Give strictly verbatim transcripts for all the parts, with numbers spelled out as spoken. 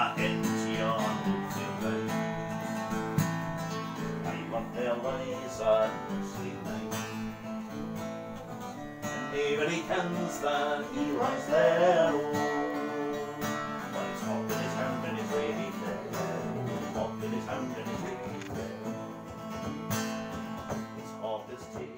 back into your field. I want their lies on sleep night, and nobody kens that he lies there alone. While he's hopping his hand in his lady fair, hopping his hand in his lady fair. He's off his tail.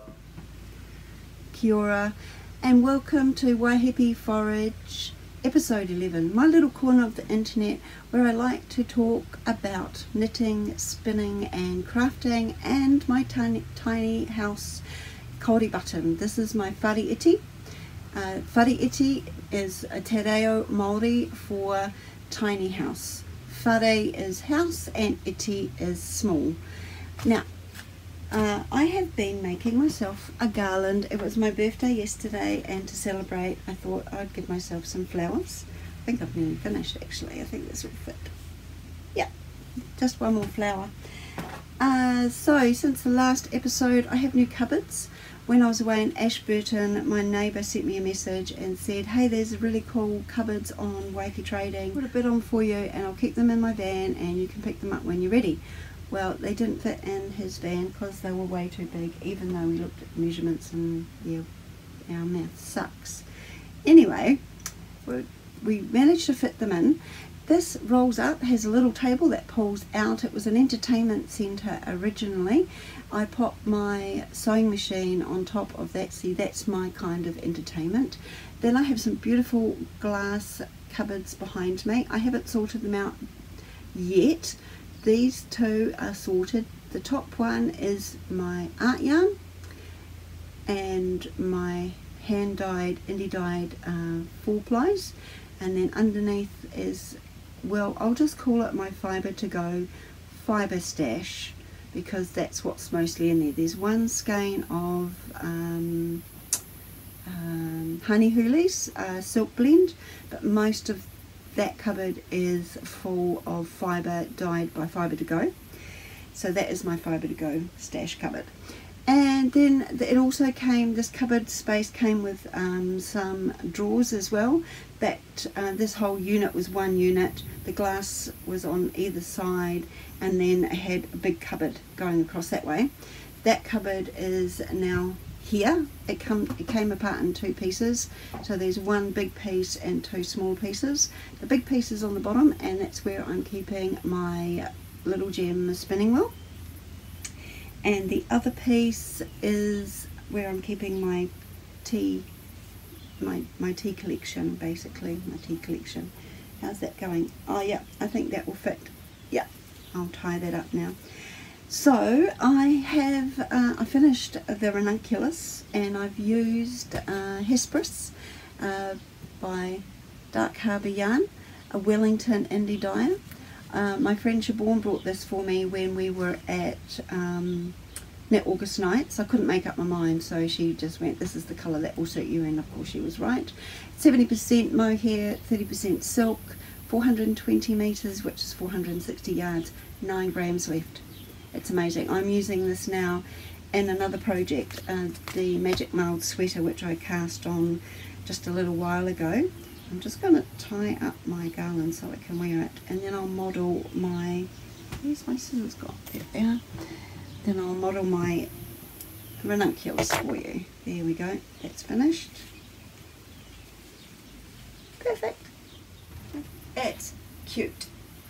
Kia ora, and welcome to Waihipi Forage episode eleven, my little corner of the internet where I like to talk about knitting, spinning and crafting, and my tiny, tiny house kauri button. This is my whare iti. Uh, whare iti is a te reo Māori for tiny house. Whare is house and iti is small. Now, Uh, I have been making myself a garland. It was my birthday yesterday, and to celebrate I thought I'd give myself some flowers. I think I've nearly finished actually. I think this will fit. Yeah, just one more flower. Uh, so since the last episode I have new cupboards. When I was away in Ashburton, my neighbour sent me a message and said, hey, there's really cool cupboards on Waihipi Trading. Put a bid on for you and I'll keep them in my van and you can pick them up when you're ready. Well, they didn't fit in his van because they were way too big, even though we looked at measurements and yeah, our math sucks. Anyway, we managed to fit them in. This rolls up, has a little table that pulls out. It was an entertainment centre originally. I popped my sewing machine on top of that. See, that's my kind of entertainment. Then I have some beautiful glass cupboards behind me. I haven't sorted them out yet. These two are sorted. The top one is my art yarn and my hand dyed, indie dyed uh, four plies, and then underneath is, well, I'll just call it my fibre to go fibre stash because that's what's mostly in there. There's one skein of um, um, honey hoolies, uh, silk blend, but most of that cupboard is full of fibre dyed by Fibre to Go. So that is my Fibre to Go stash cupboard. And then it also came, this cupboard space came with um, some drawers as well. That uh, this whole unit was one unit. The glass was on either side, and then it had a big cupboard going across that way. That cupboard is now here. It, come, it came apart in two pieces, so there's one big piece and two small pieces. The big piece is on the bottom, and that's where I'm keeping my little gem spinning wheel, and the other piece is where I'm keeping my tea my, my tea collection, basically my tea collection. How's that going? Oh yeah, I think that will fit. Yeah, I'll tie that up now. So I have, uh, I finished the ranunculus, and I've used uh, Hesperus uh, by Dark Harbour Yarn, a Wellington indie dyer. Uh, my friend Siobhan brought this for me when we were at um, Knit August Nights. I couldn't make up my mind, so she just went, this is the colour that will suit you, and of course she was right. seventy percent mohair, thirty percent silk, four hundred twenty metres, which is four hundred sixty yards, nine grams left. It's amazing. I'm using this now in another project, uh, the Magic Mould sweater, which I cast on just a little while ago. I'm just going to tie up my garland so I can wear it, and then I'll model my, where's my scissors got? There they are. Then I'll model my ranunculus for you. There we go. That's finished. Perfect. It's cute.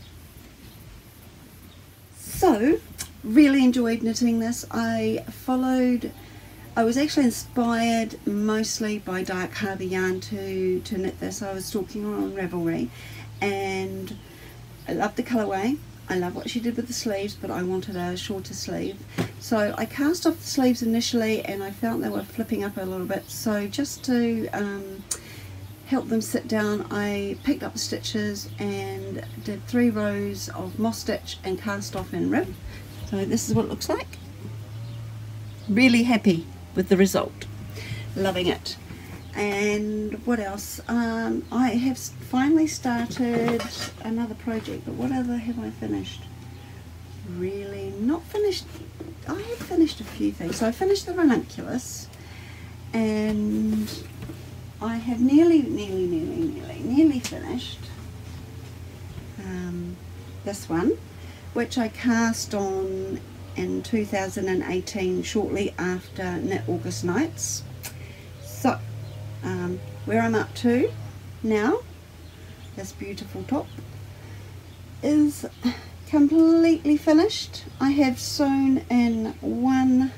So, really enjoyed knitting this. I followed, I was actually inspired mostly by Dark Harbour Yarn to, to knit this. I was stalking her on Ravelry, and I love the colourway. I love what she did with the sleeves, but I wanted a shorter sleeve. So I cast off the sleeves initially, and I felt they were flipping up a little bit. So just to um, help them sit down, I picked up the stitches and did three rows of moss stitch and cast off in rib. So this is what it looks like. Really happy with the result. Loving it. And what else? Um, I have finally started another project, but what other have I finished? Really not finished. I have finished a few things. So I finished the ranunculus, and I have nearly, nearly, nearly, nearly, nearly finished um, this one, which I cast on in two thousand eighteen, shortly after Knit August Nights. So um, where I'm up to now, this beautiful top is completely finished. I have sewn in one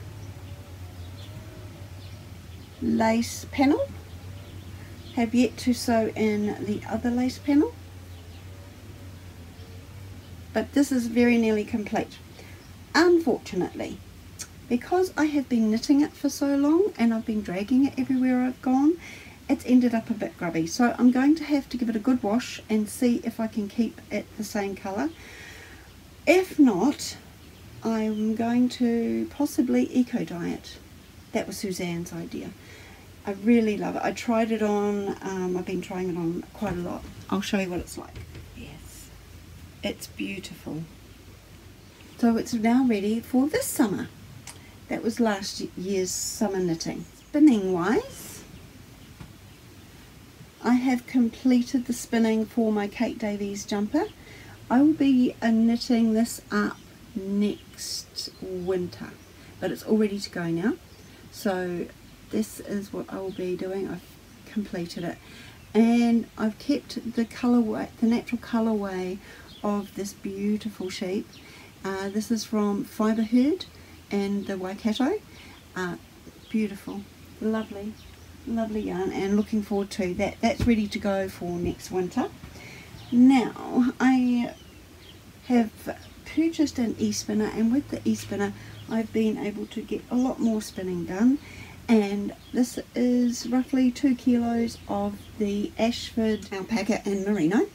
lace panel, have yet to sew in the other lace panel, but this is very nearly complete. Unfortunately, because I have been knitting it for so long and I've been dragging it everywhere I've gone, it's ended up a bit grubby, so I'm going to have to give it a good wash and see if I can keep it the same colour. If not, I'm going to possibly eco dye it. That was Suzanne's idea. I really love it. I tried it on, um, I've been trying it on quite a lot. I'll show you what it's like. Yes, it's beautiful. So it's now ready for this summer. That was last year's summer knitting. Spinning wise, I have completed the spinning for my Kate Davies jumper. I will be uh, knitting this up next winter, but it's all ready to go now. So this is what I will be doing. I've completed it, and I've kept the colorway, the natural colorway of this beautiful sheep. Uh, this is from Fibre Herd and the Waikato. Uh, beautiful, lovely, lovely yarn, and looking forward to that. That's ready to go for next winter. Now I have purchased an e-spinner, and with the e-spinner I've been able to get a lot more spinning done, and this is roughly two kilos of the Ashford alpaca and merino.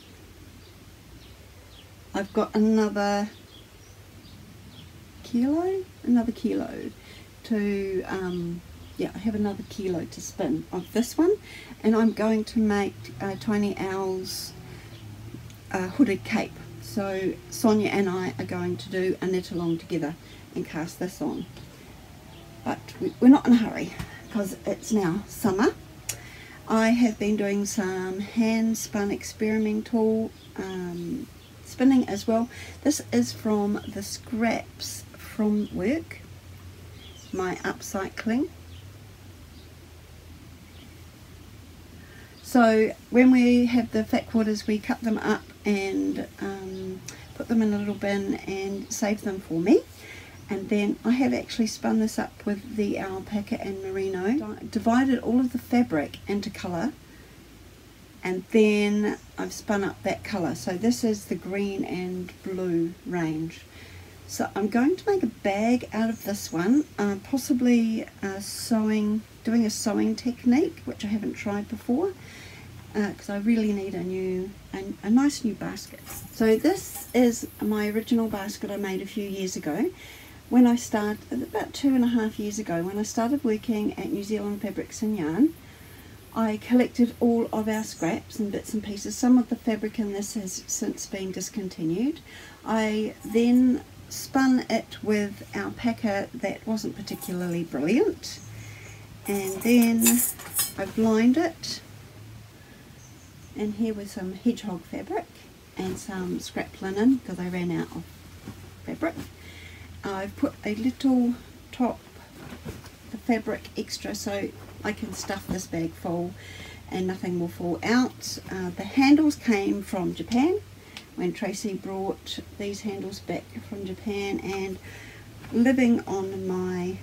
I've got another kilo, another kilo to, um, yeah, I have another kilo to spin of this one, and I'm going to make uh, Tiny Owl's uh, hooded cape. So Sonia and I are going to do a knit along together and cast this on. But we, we're not in a hurry because it's now summer. I have been doing some hand spun experimental um, spinning as well. This is from the scraps from work, my upcycling. So when we have the fat quarters, we cut them up and um, put them in a little bin and save them for me. And then I have actually spun this up with the alpaca and merino, divided all of the fabric into colour, and then I've spun up that colour. So this is the green and blue range. So I'm going to make a bag out of this one, uh, possibly uh, sewing, doing a sewing technique, which I haven't tried before, because uh, I really need a new, a, a nice new basket. So this is my original basket I made a few years ago. When I started, about two and a half years ago, when I started working at New Zealand Fabrics and Yarn, I collected all of our scraps and bits and pieces. Some of the fabric in this has since been discontinued. I then spun it with alpaca that wasn't particularly brilliant, and then I've lined it, and here was some hedgehog fabric and some scrap linen because I ran out of fabric. I've put a little top, the fabric extra, so I can stuff this bag full and nothing will fall out. Uh, the handles came from Japan, when Tracy brought these handles back from Japan, and living on my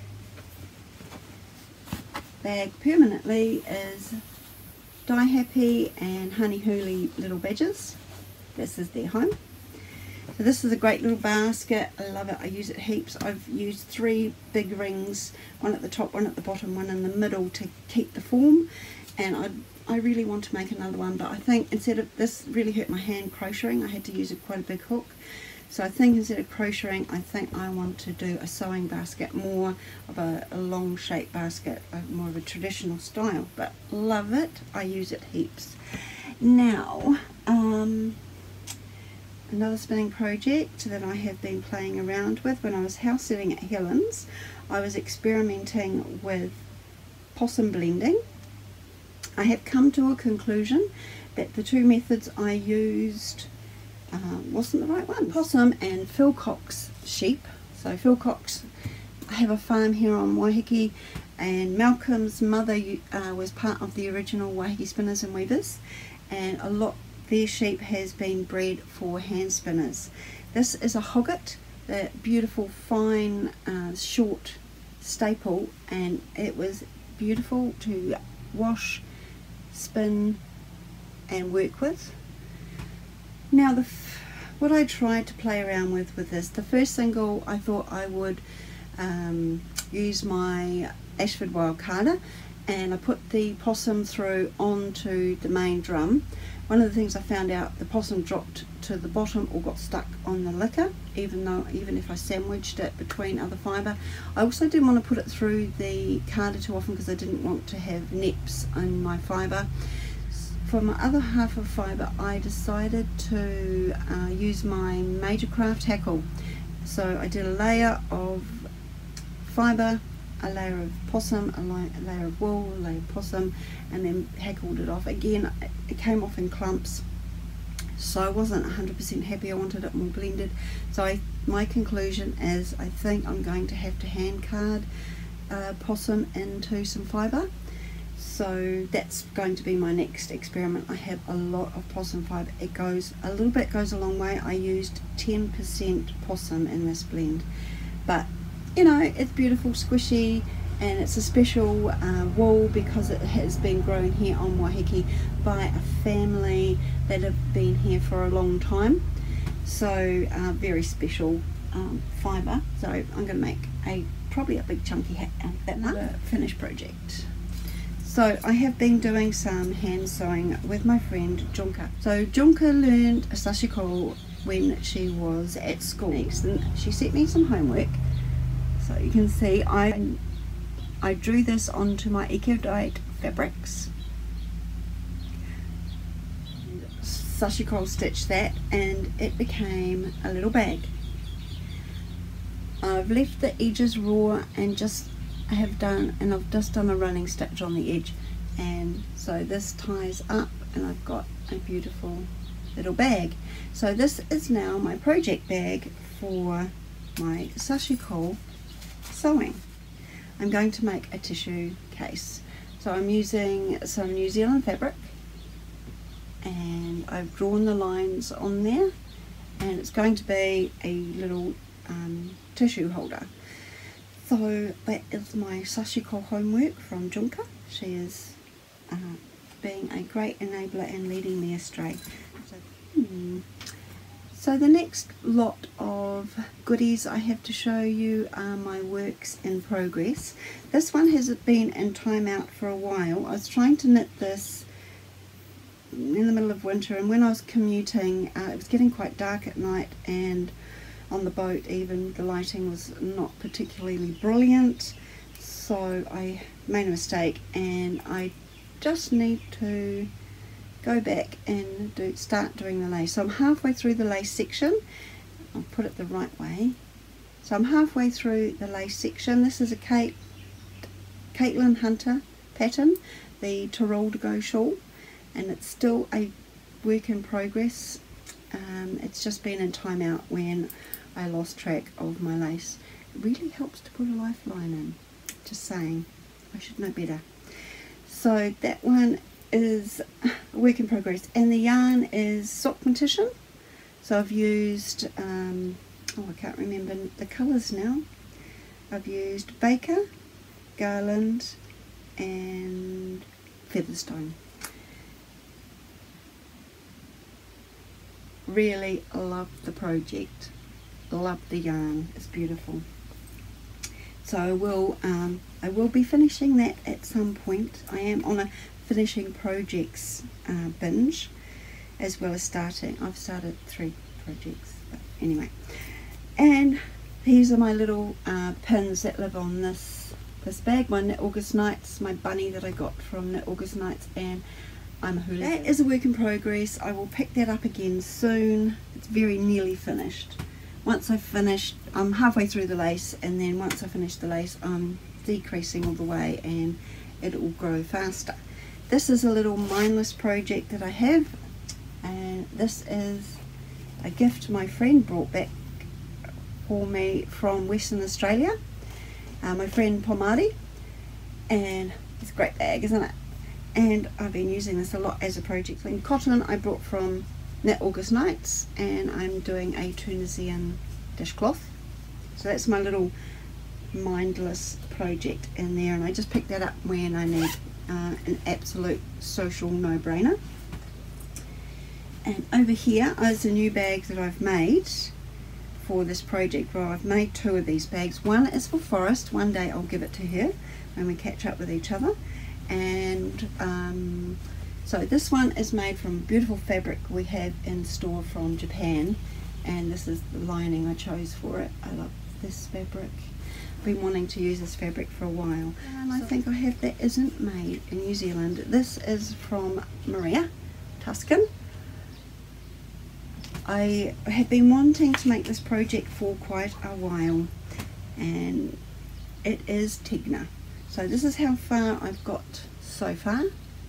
bag permanently is Die Happy and Honey Hooly little badges. This is their home. So this is a great little basket. I love it. I use it heaps. I've used three big rings, one at the top, one at the bottom, one in the middle to keep the form, and I I really want to make another one, but I think instead of, this really hurt my hand crocheting, I had to use a, quite a big hook. So I think instead of crocheting, I think I want to do a sewing basket, more of a, a long shape basket, uh, more of a traditional style, but love it. I use it heaps. Now, um, another spinning project that I have been playing around with. When I was house sitting at Helen's, I was experimenting with possum blending. I have come to a conclusion that the two methods I used uh, wasn't the right one. Possum and Phil Cox sheep. So Phil Cox, I have a farm here on Waihipi, and Malcolm's mother uh, was part of the original Waihipi Spinners and Weavers, and a lot their sheep has been bred for hand spinners. This is a hogget, the beautiful fine uh, short staple, and it was beautiful to wash, spin and work with. Now the f what I tried to play around with with this, the first single I thought I would um, use my Ashford Wild Carder, and I put the possum through onto the main drum. One of the things I found out, the possum dropped to the bottom or got stuck on the liquor, even though even if I sandwiched it between other fibre. I also didn't want to put it through the carder too often because I didn't want to have neps in my fibre. For my other half of fibre, I decided to uh, use my Major Craft hackle. So I did a layer of fibre, a layer of possum, a, la a layer of wool, a layer of possum, and then hackled it off. Again, it came off in clumps, so I wasn't one hundred percent happy. I wanted it more blended. So I, my conclusion is I think I'm going to have to hand card uh, possum into some fibre. So that's going to be my next experiment. I have a lot of possum fibre. It goes, a little bit goes a long way. I used ten percent possum in this blend, but you know, it's beautiful, squishy, and it's a special uh, wool because it has been grown here on Waihipi by a family that have been here for a long time. So uh, very special um, fibre. So I'm going to make a probably a big chunky hat out of that. Another finished project. So I have been doing some hand sewing with my friend Junka. So Junka learned a sashiko when she was at school, and she sent me some homework. So you can see I I drew this onto my Ecodite fabrics, sashiko stitched that, and it became a little bag. I've left the edges raw and just I have done and I've just done a running stitch on the edge, and so this ties up and I've got a beautiful little bag. So this is now my project bag for my sashiko sewing. I'm going to make a tissue case. So I'm using some New Zealand fabric, and I've drawn the lines on there, and it's going to be a little um, tissue holder. So that is my sashiko homework from Junka. She is uh, being a great enabler and leading me astray. So, hmm. So the next lot of goodies I have to show you are my works in progress. This one has been in timeout for a while. I was trying to knit this in the middle of winter, and when I was commuting uh, it was getting quite dark at night, and on the boat even the lighting was not particularly brilliant, so I made a mistake and I just need to go back and do start doing the lace. So I'm halfway through the lace section. I'll put it the right way. So I'm halfway through the lace section. This is a Kate, Caitlin Hunter pattern, the Teraldigo shawl, and it's still a work in progress. Um, it's just been in timeout when I lost track of my lace. It really helps to put a lifeline in. Just saying, I should know better. So that one is a work in progress, and the yarn is sock petition. So I've used um, oh I can't remember the colours now. I've used Baker, Garland and Featherstone. Really love the project, love the yarn, it's beautiful. So I will um, I will be finishing that at some point. I am on a finishing projects uh, binge, as well as starting. I've started three projects, but anyway. And these are my little uh, pins that live on this this bag. My Knit August Nights, my bunny that I got from Knit August Nights, and I'm a hula. That is a work in progress. I will pick that up again soon. It's very nearly finished. Once I've finished, I'm halfway through the lace, and then once I finish the lace, I'm decreasing all the way and it will grow faster. This is a little mindless project that I have, and this is a gift my friend brought back for me from Western Australia, uh, my friend Pomari, and it's a great bag, isn't it? And I've been using this a lot as a project. And cotton I brought from Knit August Nights, and I'm doing a Tunisian dishcloth. So that's my little mindless project in there, and I just picked that up when I need uh, an absolute social no-brainer. And over here is a new bag that I've made for this project. Well, I've made two of these bags. One is for Forrest. One day I'll give it to her when we catch up with each other. And um, so this one is made from beautiful fabric we have in store from Japan, and this is the lining I chose for it. I love this fabric. I've been wanting to use this fabric for a while, and I think I have that isn't made in New Zealand. This is from Maria Tuscan. I have been wanting to make this project for quite a while, and it is Tigna. So this is how far I've got so far,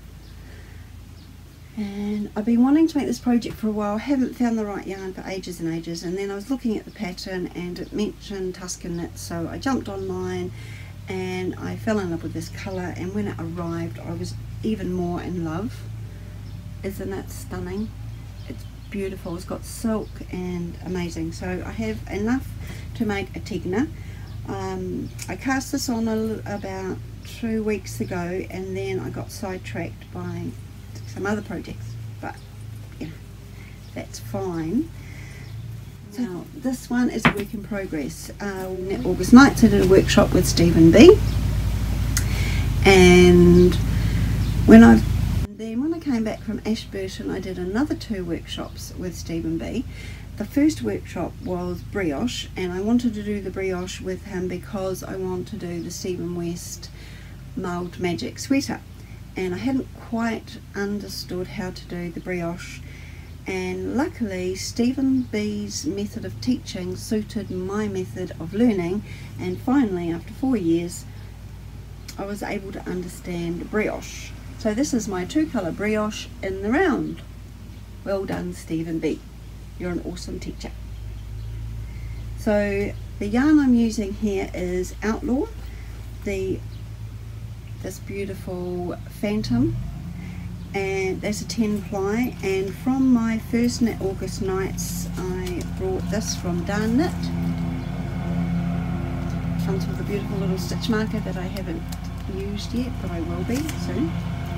and I've been wanting to make this project for a while. I haven't found the right yarn for ages and ages, and then I was looking at the pattern and it mentioned Tuscan knit, so I jumped online and I fell in love with this colour, and when it arrived I was even more in love. Isn't it stunning? It's beautiful. It's got silk and amazing. So I have enough to make a Tigna. Um, I cast this on a, about two weeks ago, and then I got sidetracked by some other projects, but yeah, that's fine. So now, this one is a work in progress. Uh, Knit August Nights, I did a workshop with Stephen B, and when I then when I came back from Ashburton, I did another two workshops with Stephen B. The first workshop was brioche, and I wanted to do the brioche with him because I want to do the Stephen West Mulled Magic sweater, and I hadn't quite understood how to do the brioche, and luckily Stephen B's method of teaching suited my method of learning, and finally after four years I was able to understand brioche. So this is my two colour brioche in the round. Well done, Stephen B. You're an awesome teacher. So the yarn I'm using here is Outlaw, the this beautiful Phantom, and that's a ten ply, and from my first Knit August Nights I brought this from Darn Knit. Comes with a beautiful little stitch marker that I haven't used yet, but I will be soon.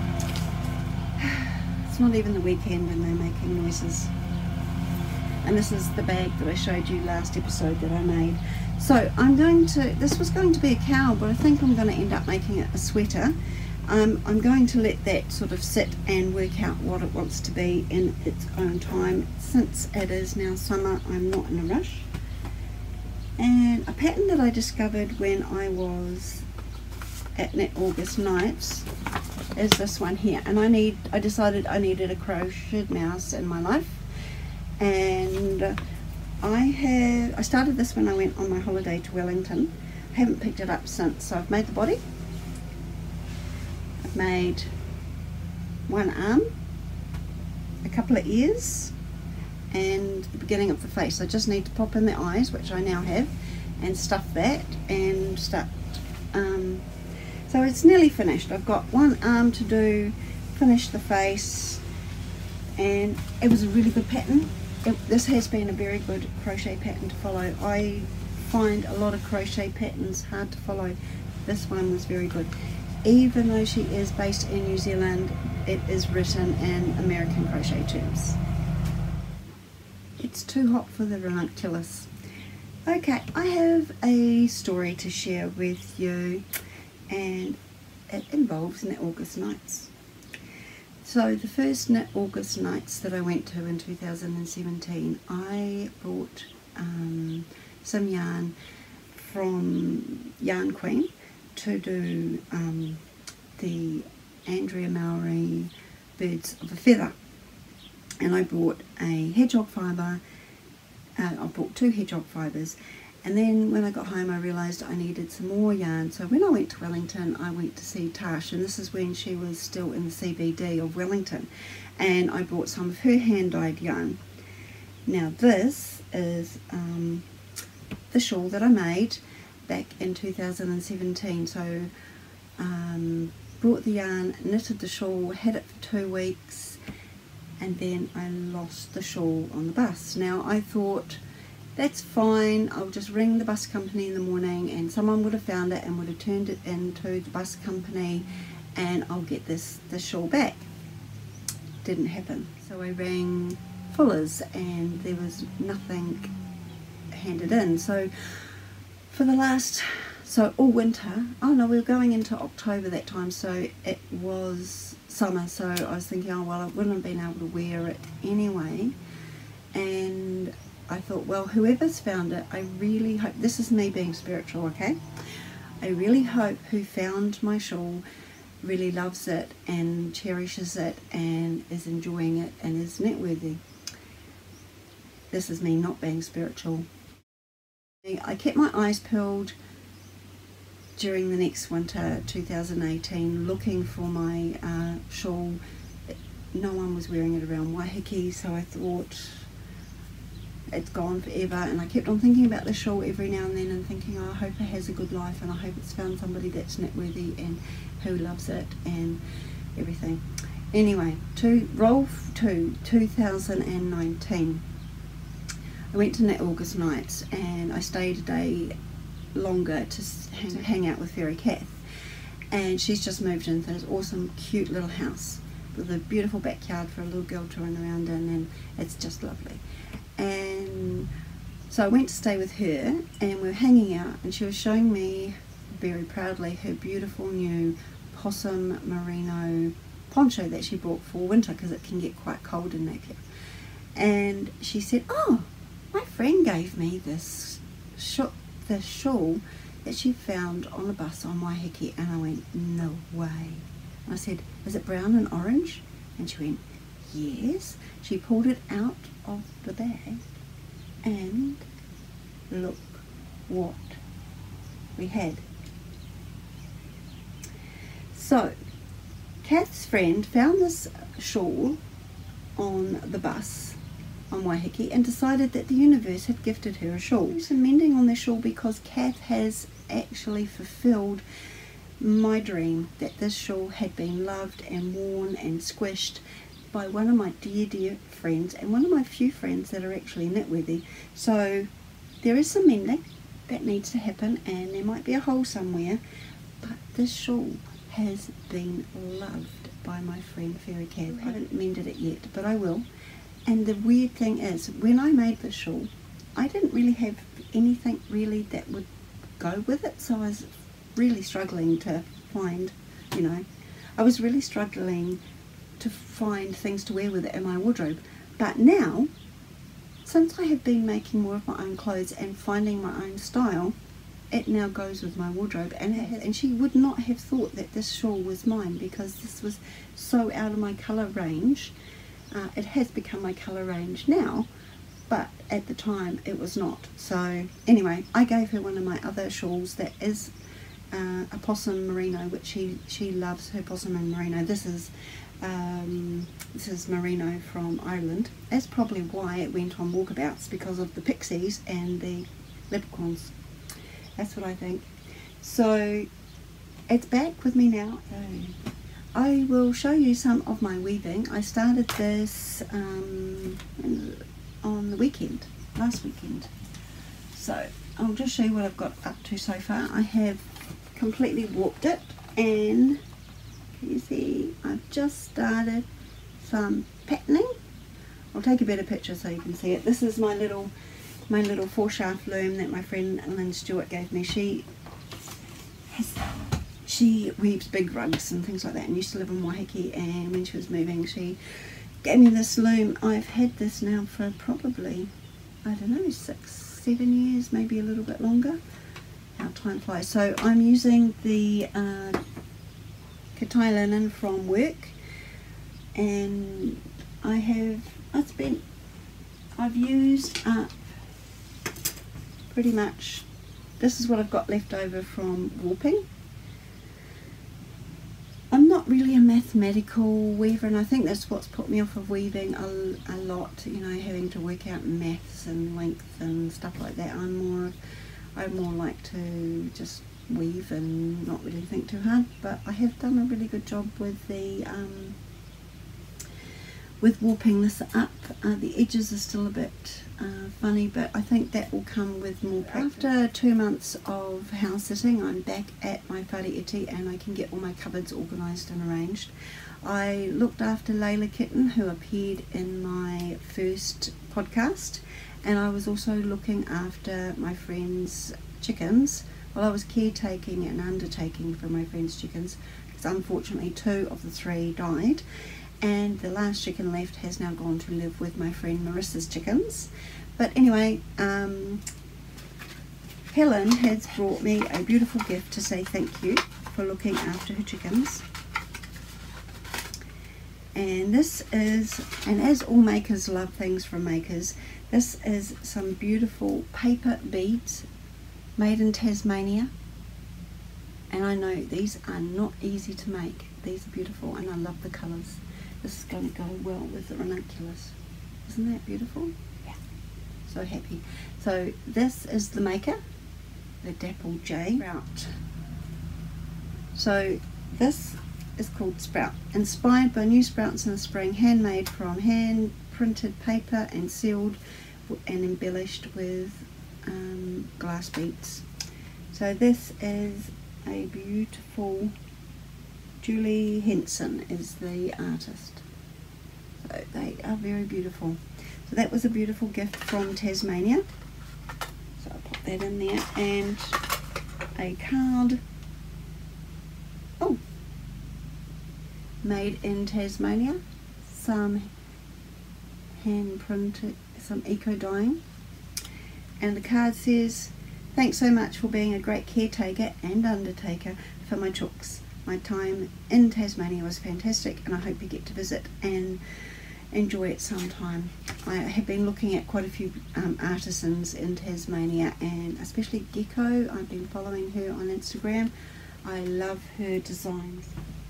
It's not even the weekend and they're making noises. And this is the bag that I showed you last episode that I made. So I'm going to, this was going to be a cowl, but I think I'm going to end up making it a sweater. Um, I'm going to let that sort of sit and work out what it wants to be in its own time. Since it is now summer, I'm not in a rush. And a pattern that I discovered when I was at Knit August Nights is this one here, and I need I decided I needed a crocheted mouse in my life, and I have I started this when I went on my holiday to Wellington. I haven't picked it up since. So I've made the body, I've made one arm, a couple of ears, and the beginning of the face. I just need to pop in the eyes, which I now have, and stuff that and start um, so it's nearly finished. I've got one arm to do, finish the face, and it was a really good pattern. It, this has been a very good crochet pattern to follow. I find a lot of crochet patterns hard to follow. This one was very good. Even though she is based in New Zealand, it is written in American crochet terms. It's too hot for the ranunculus. Okay, I have a story to share with you, and it involves Knit August Nights. So the first Knit August Nights that I went to in two thousand seventeen, I brought um, some yarn from Yarn Queen to do um, the Andrea Mowry Birds of a Feather, and I brought a hedgehog fibre. Uh, I bought two hedgehog fibres, and then when I got home I realised I needed some more yarn. So when I went to Wellington, I went to see Tash, and this is when she was still in the C B D of Wellington, and I bought some of her hand-dyed yarn. Now this is um, the shawl that I made back in two thousand seventeen. So um, brought the yarn, knitted the shawl, had it for two weeks, and then I lost the shawl on the bus. Now I thought, that's fine, I'll just ring the bus company in the morning and someone would have found it and would have turned it into the bus company and I'll get this, this shawl back. Didn't happen. So I rang Fuller's and there was nothing handed in. So for the last, so all winter, oh no, we were going into October that time, so it was summer, so I was thinking, oh well, I wouldn't have been able to wear it anyway. And I thought, well, whoever's found it, I really hope, this is me being spiritual, okay? I really hope who found my shawl really loves it and cherishes it and is enjoying it and is knitworthy. This is me not being spiritual. I kept my eyes peeled during the next winter, two thousand eighteen, looking for my uh, shawl. No one was wearing it around Waihipi, so I thought, it's gone forever. And I kept on thinking about the shawl every now and then and thinking, oh, I hope it has a good life and I hope it's found somebody that's knitworthy and who loves it and everything. Anyway, to roll to two thousand nineteen. I went to Knit August nights and I stayed a day longer to hang, hang out with Fairy Kath, and she's just moved into this awesome cute little house with a beautiful backyard for a little girl to run around in, and it's just lovely. And so I went to stay with her and we were hanging out and she was showing me very proudly her beautiful new possum merino poncho that she bought for winter because it can get quite cold in Napier. And she said, oh, my friend gave me this sh this shawl that she found on the bus on Waihipi. And I went, no way. I said, is it brown and orange? And she went, yes. She pulled it out of the bag and look what we had. So Kath's friend found this shawl on the bus on Waihipi and decided that the universe had gifted her a shawl. There's some mending on the shawl because Kath has actually fulfilled my dream that this shawl had been loved and worn and squished by one of my dear dear friends and one of my few friends that are actually knitworthy. So there is some mending that needs to happen and there might be a hole somewhere, but this shawl has been loved by my friend Fairy Kath. I haven't mended it yet, but I will. And the weird thing is, when I made the shawl, I didn't really have anything really that would go with it, so I was really struggling to find, you know, I was really struggling to find things to wear with it in my wardrobe. But now, since I have been making more of my own clothes and finding my own style, it now goes with my wardrobe. And it has, and she would not have thought that this shawl was mine because this was so out of my colour range. Uh, it has become my colour range now, but at the time it was not. So anyway, I gave her one of my other shawls that is uh, a possum merino, which she she loves her possum and merino. This is um, this is merino from Ireland. That's probably why it went on walkabouts, because of the pixies and the leprechauns. That's what I think. So it's back with me now. So I will show you some of my weaving. I started this um, on the weekend, last weekend. So I'll just show you what I've got up to so far. I have completely warped it, and can you see I've just started some patterning. I'll take a better picture so you can see it. This is my little my little four shaft loom that my friend Lynn Stewart gave me. She has She weaves big rugs and things like that and used to live in Waihipi, and when she was moving she gave me this loom. I've had this now for probably, I don't know, six, seven years, maybe a little bit longer. How time flies. So I'm using the uh, Katai linen from work, and I have, I spent, I've used up pretty much, this is what I've got left over from warping. I'm not really a mathematical weaver, and I think that's what's put me off of weaving a, a lot, you know, having to work out maths and length and stuff like that. I'm more, I more like to just weave and not really think too hard, but I have done a really good job with the um, with warping this up. Uh, the edges are still a bit uh, funny, but I think that will come with more practice. After two months of house sitting, I'm back at my whareiti and I can get all my cupboards organised and arranged. I looked after Layla Kitten, who appeared in my first podcast, and I was also looking after my friend's chickens. Well, I was caretaking and undertaking for my friend's chickens, because unfortunately two of the three died. And the last chicken left has now gone to live with my friend Marissa's chickens. But anyway, um, Helen has brought me a beautiful gift to say thank you for looking after her chickens. And this is, and as all makers love things from makers, this is some beautiful paper beads made in Tasmania. And I know these are not easy to make. These are beautiful and I love the colours. This is going to go well with the ranunculus. Isn't that beautiful? Yeah. So happy. So this is the maker, the Dapple J Sprout. So this is called Sprout. Inspired by new sprouts in the spring, handmade from hand printed paper and sealed and embellished with um, glass beads. So this is a beautiful, Julie Henson is the artist. So they are very beautiful. So that was a beautiful gift from Tasmania. So I'll pop that in there. And a card. Oh! Made in Tasmania. Some hand printed, some eco dyeing. And the card says, "Thanks so much for being a great caretaker and undertaker for my chooks. My time in Tasmania was fantastic and I hope you get to visit and enjoy it sometime." I have been looking at quite a few um, artisans in Tasmania, and especially Gecko. I've been following her on Instagram. I love her designs.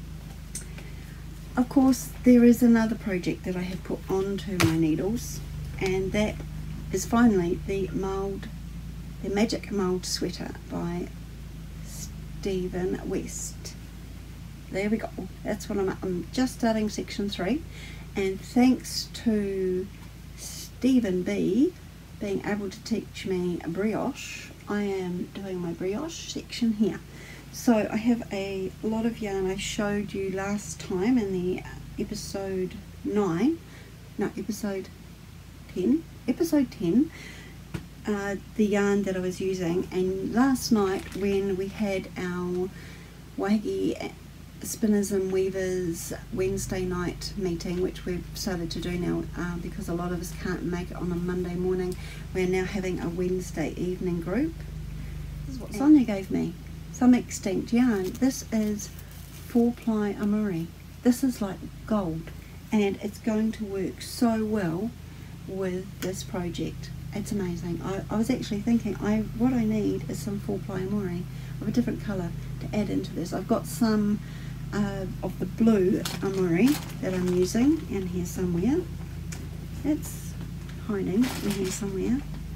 Of course, there is another project that I have put onto my needles, and that is finally the mould, the Magic Mould Sweater by Stephen West. There we go. That's what I'm at. I'm just starting section three, and thanks to Stephen B being able to teach me a brioche, I am doing my brioche section here. So I have a lot of yarn I showed you last time in the episode nine, no episode ten, episode ten, uh, the yarn that I was using. And last night when we had our Waihipi Spinners and Weavers Wednesday night meeting, which we've started to do now uh, because a lot of us can't make it on a Monday morning, we're now having a Wednesday evening group. This is what Sonia gave me, some extinct yarn. This is four ply amuri. This is like gold, and it's going to work so well with this project. It's amazing. I, I was actually thinking I what I need is some four ply amuri of a different colour to add into this. I've got some Uh, of the blue amuri that I'm using in here somewhere. It's hiding in here somewhere,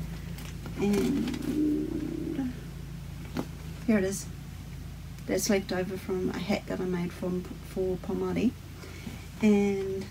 and here it is. That's left over from a hat that I made from for Pomari. And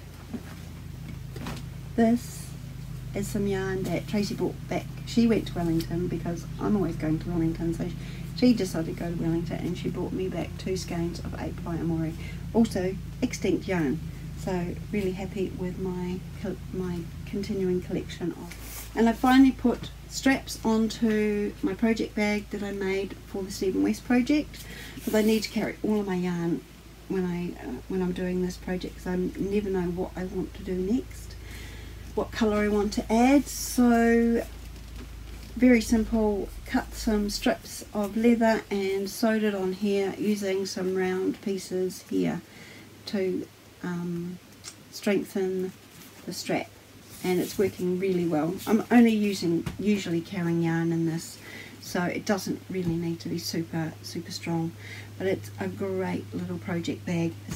this is some yarn that Tracy brought back. She went to Wellington because I'm always going to Wellington, so she decided to go to Wellington, and she brought me back two skeins of eight ply amuri, also extinct yarn. So really happy with my my continuing collection of. And I finally put straps onto my project bag that I made for the Stephen West project, because I need to carry all of my yarn when I uh, when I'm doing this project, because I never know what I want to do next, what colour I want to add. So very simple, cut some strips of leather and sewed it on here using some round pieces here to um, strengthen the strap, and it's working really well. I'm only using usually carrying yarn in this, so it doesn't really need to be super super strong, but it's a great little project bag,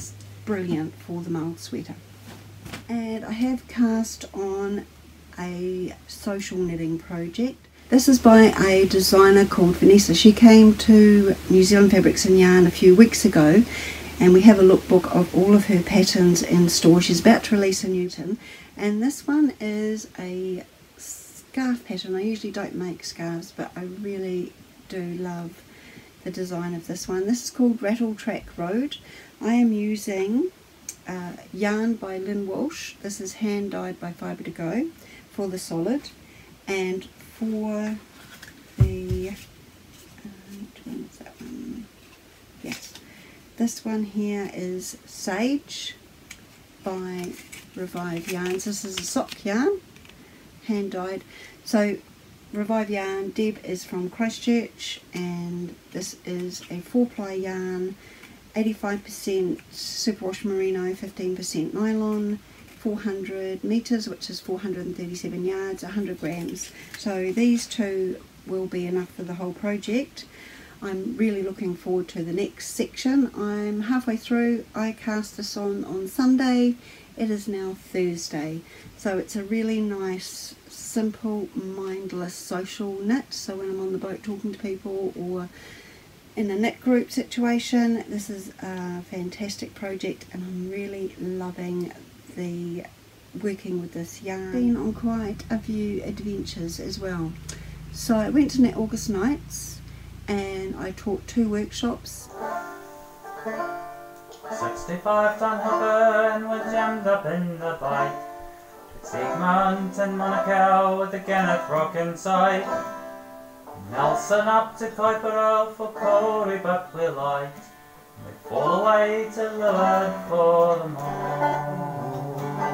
brilliant for the mild sweater. And I have cast on a social knitting project. This is by a designer called Vanessa. She came to New Zealand Fabrics and Yarn a few weeks ago, and we have a lookbook of all of her patterns in store. She's about to release a new tin, and this one is a scarf pattern. I usually don't make scarves, but I really do love the design of this one. This is called Rattle Track Road. I am using uh, yarn by Lynn Walsh. This is hand dyed by Fibre to Go for the solid, and for the uh, which one is that one? Yes, this one here is Sage by Revive Yarns. This is a sock yarn, hand dyed. So Revive Yarn, Deb is from Christchurch, and this is a four ply yarn, eighty-five percent superwash merino, fifteen percent nylon, four hundred metres, which is four hundred thirty-seven yards, one hundred grams. So these two will be enough for the whole project. I'm really looking forward to the next section. I'm halfway through. I cast this on on Sunday. It is now Thursday. So it's a really nice, simple, mindless social knit. So when I'm on the boat talking to people or in a knit group situation, this is a fantastic project, and I'm really loving the working with this yarn. Been on quite a few adventures as well. So I went to Knit August Nights and I taught two workshops. sixty-five ton hooker and we're jammed up in the bight. It's Egmont and Monaco with the Gannett Rock inside. Nelson up to Kuiper for Corey, but we're light. We fall away to Lillard for the morn.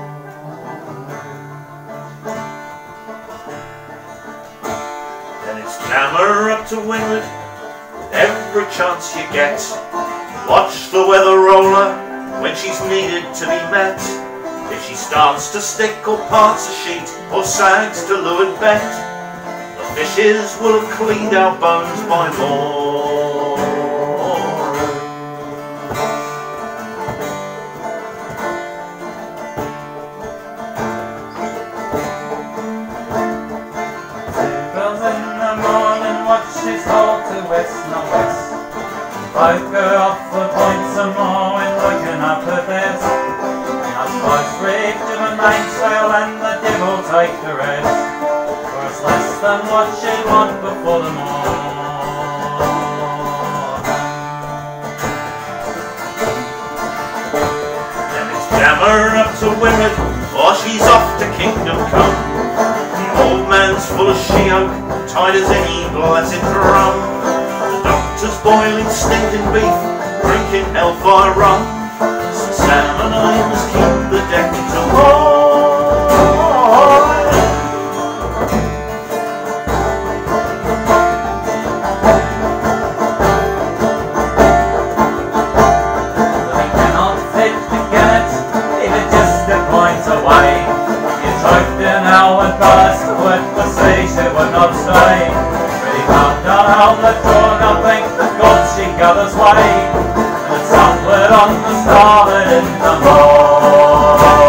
Then it's clamber up to windward with every chance you get. Watch the weather roller when she's needed to be met. If she starts to stick or parts a sheet or sags to leeward bent, the fishes will have cleaned our bones by morn. Two bells in the morning, watch she's hauled to west north-west. Both go off the point some more when looking up her best. Now spikes reef to the mainsail and the devil take the rest. For it's less than what she'd want before the morn. Then it's jammer up to windward, or she's off to Kingdom Come. The old man's full of she-oak, tight as any blessed drum. The doctor's boiling stinking beef, drinking hellfire rum. So Sam and I must keep the deck to warm. We cannot fit the Gannett, even just a point away. You choked in Howard Ballast, quit the sea, she would not stay. Pretty found out how the drawn, I think the God she gathers way. And it's upward on the starboard in the morn.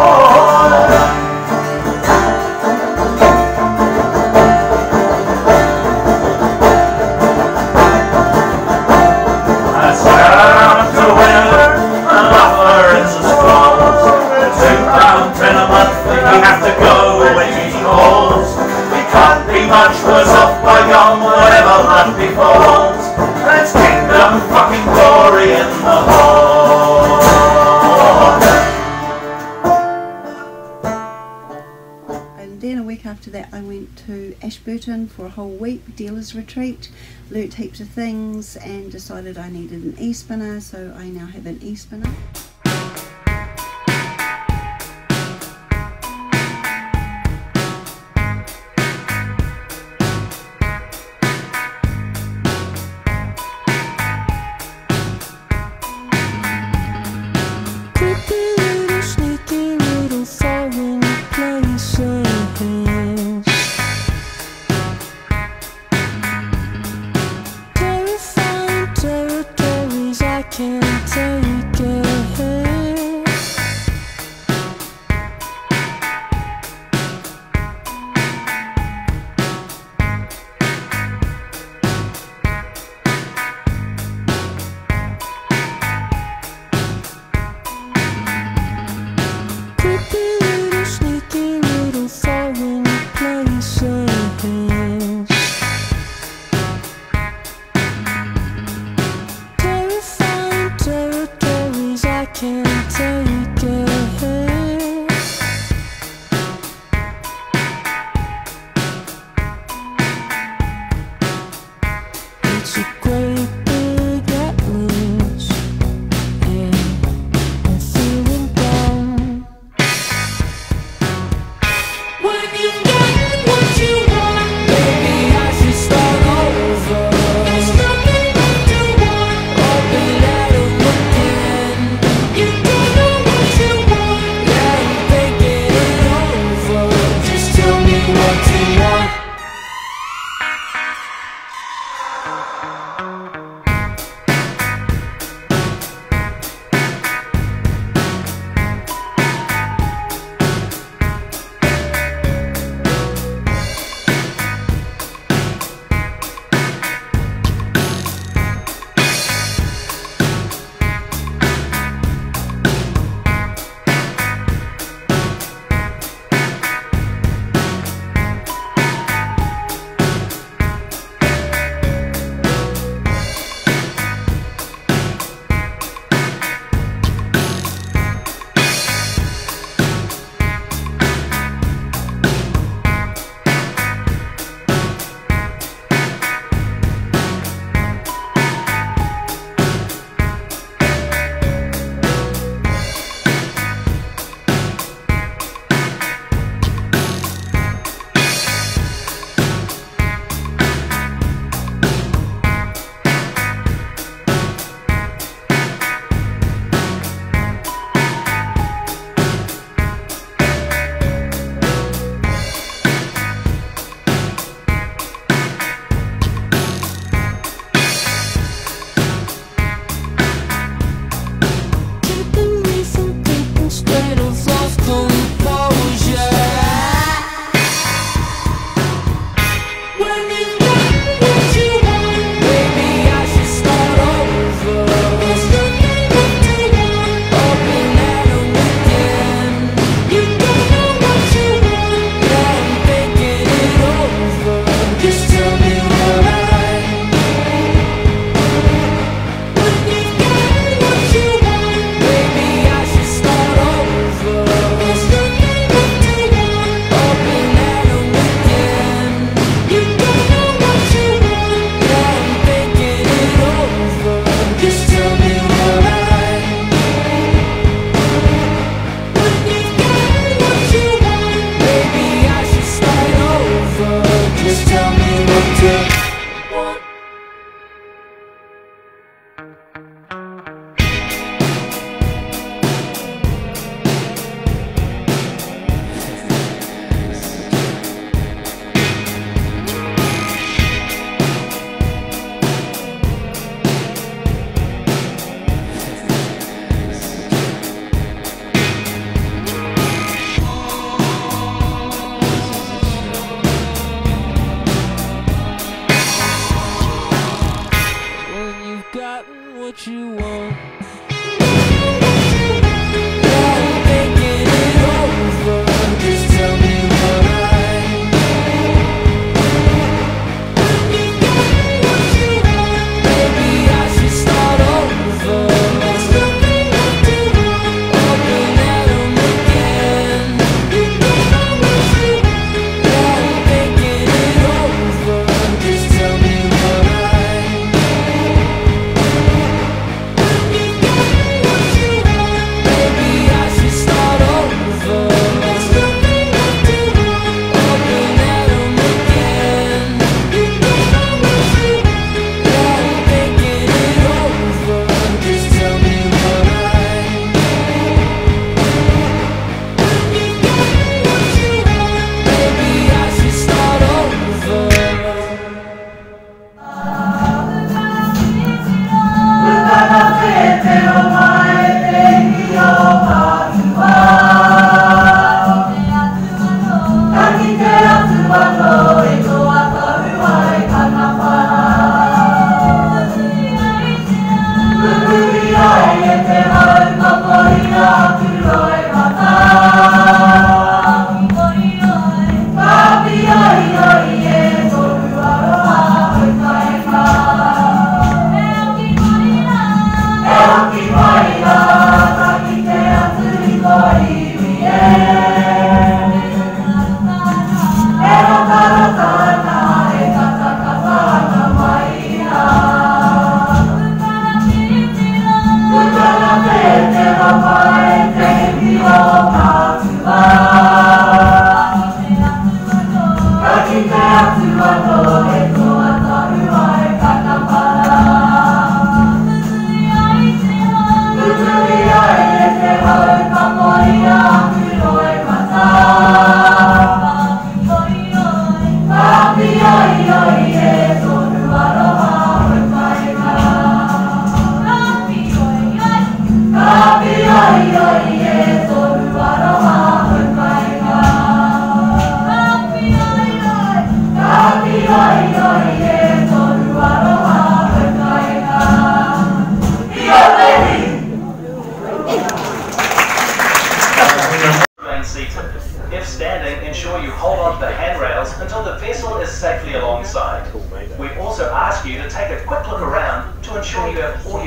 That's down to winter, and upper is as follows. Two pound ten a month, we have to go when she calls. We can't be much worse off by gone, whatever that befalls. Let's kingdom fucking glory in the hall. And then a week after that I went to Ashburton for a whole week, dealer's retreat, learnt heaps of things and decided I needed an e-spinner, so I now have an e-spinner. Terrifying territories I can't take it.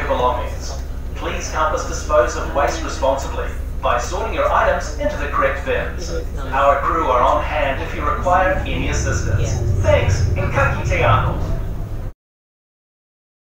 belongings. Please help us dispose of waste responsibly by sorting your items into the correct bins. Our crew are on hand if you require any assistance. Thanks, and ka kite anō.